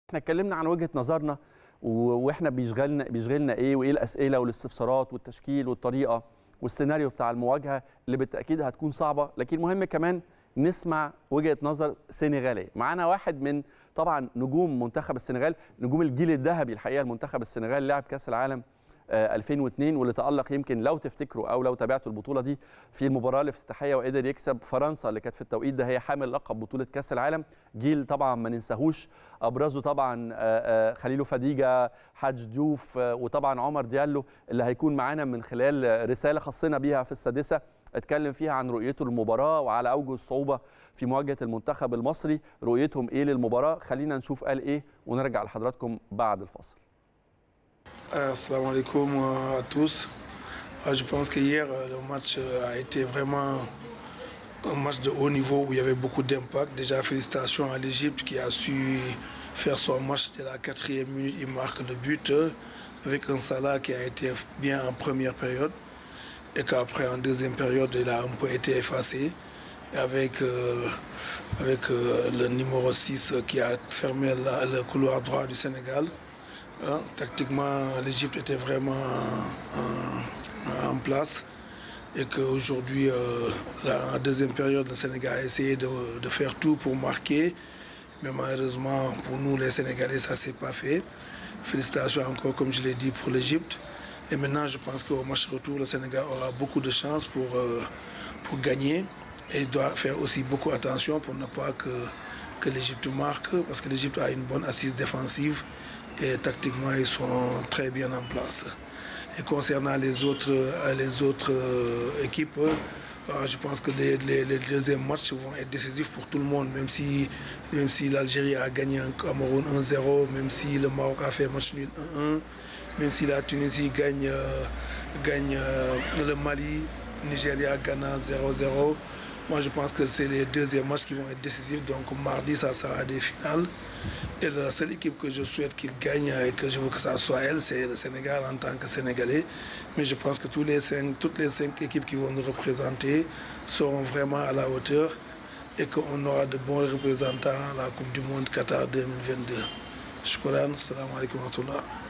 احنا اتكلمنا عن وجهة نظرنا واحنا بيشغلنا ايه وايه الاسئله والاستفسارات والتشكيل والطريقه والسيناريو بتاع المواجهه اللي بالتاكيد هتكون صعبه، لكن مهم كمان نسمع وجهة نظر سنغاليه. معانا واحد من طبعا نجوم منتخب السنغال، نجوم الجيل الذهبي الحقيقه المنتخب السنغال، لاعب كاس العالم 2002 واللي تألق يمكن لو تفتكروا او لو تابعتوا البطوله دي في المباراه الافتتاحيه وقدر يكسب فرنسا اللي كانت في التوقيت ده هي حامل لقب بطوله كاس العالم. جيل طبعا ما ننساهوش، ابرزه طبعا خليلو فديجا، حاج ديوف، وطبعا عمر ديالو اللي هيكون معانا من خلال رساله خصنا بيها في السادسه اتكلم فيها عن رؤيته للمباراه وعلى اوجه الصعوبه في مواجهه المنتخب المصري، رؤيتهم ايه للمباراه. خلينا نشوف قال ايه ونرجع لحضراتكم بعد الفاصل. Assalamu alaikum à tous. Je pense qu'hier, le match a été vraiment un match de haut niveau où il y avait beaucoup d'impact. Déjà, félicitations à l'Égypte qui a su faire son match dès la 4e minute. Il marque le but avec un Salah qui a été bien en première période et qu'après, en deuxième période, il a un peu été effacé. Et avec le numéro 6 qui a fermé le couloir droit du Sénégal. Tactiquement, l'Égypte était vraiment en place et qu'aujourd'hui, en deuxième période, le Sénégal a essayé de faire tout pour marquer. Mais malheureusement, pour nous, les Sénégalais, ça ne s'est pas fait. Félicitations encore, comme je l'ai dit, pour l'Égypte. Et maintenant, je pense qu'au match retour, le Sénégal aura beaucoup de chances pour gagner. Et il doit faire aussi beaucoup attention pour ne pas que l'Égypte marque, parce que l'Égypte a une bonne assise défensive. Et tactiquement, ils sont très bien en place. Et concernant les autres équipes, je pense que les deuxièmes matchs vont être décisifs pour tout le monde, même si l'Algérie a gagné en Cameroun 1-0, même si le Maroc a fait match nul 1-1, même si la Tunisie gagne le Mali, Nigeria, Ghana 0-0. Moi, je pense que c'est les deuxièmes matchs qui vont être décisifs. Donc, mardi, ça sera des finales. Et la seule équipe que je souhaite qu'il gagne et que je veux que ça soit elle, c'est le Sénégal en tant que Sénégalais. Mais je pense que toutes les cinq équipes qui vont nous représenter seront vraiment à la hauteur et qu'on aura de bons représentants à la Coupe du Monde Qatar 2022. Shukran, salam alaikum wa rahmatullah.